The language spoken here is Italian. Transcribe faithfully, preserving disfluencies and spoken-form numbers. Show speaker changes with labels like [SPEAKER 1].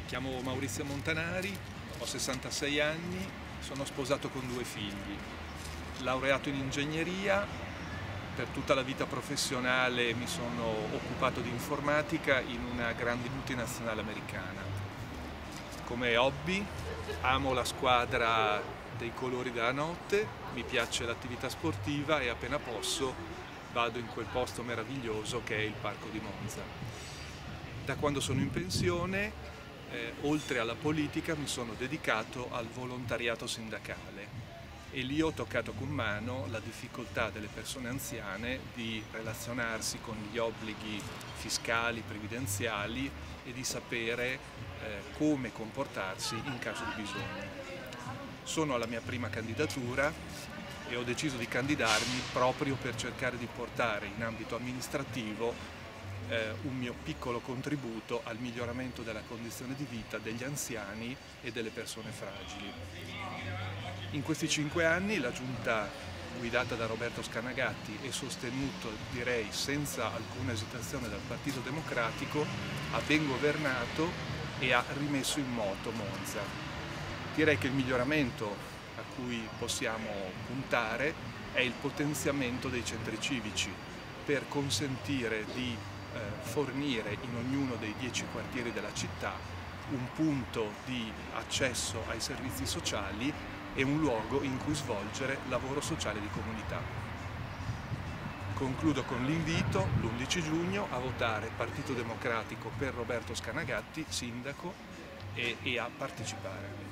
[SPEAKER 1] chiamo Maurizio Montanari, ho sessantasei anni, sono sposato con due figli, laureato in ingegneria, per tutta la vita professionale mi sono occupato di informatica in una grande multinazionale americana. Come hobby amo la squadra dei colori della notte, mi piace l'attività sportiva e appena posso vado in quel posto meraviglioso che è il Parco di Monza. Da quando sono in pensione, eh, oltre alla politica, mi sono dedicato al volontariato sindacale e lì ho toccato con mano la difficoltà delle persone anziane di relazionarsi con gli obblighi fiscali, previdenziali e di sapere eh, come comportarsi in caso di bisogno. Sono alla mia prima candidatura e ho deciso di candidarmi proprio per cercare di portare in ambito amministrativo eh, un mio piccolo contributo al miglioramento della condizione di vita degli anziani e delle persone fragili. In questi cinque anni la Giunta guidata da Roberto Scanagatti e sostenuto, direi, senza alcuna esitazione dal Partito Democratico, ha ben governato e ha rimesso in moto Monza. Direi che il miglioramento a cui possiamo puntare è il potenziamento dei centri civici per consentire di eh, fornire in ognuno dei dieci quartieri della città un punto di accesso ai servizi sociali e un luogo in cui svolgere lavoro sociale di comunità. Concludo con l'invito l'undici giugno a votare Partito Democratico per Roberto Scanagatti, sindaco, e, e a partecipare.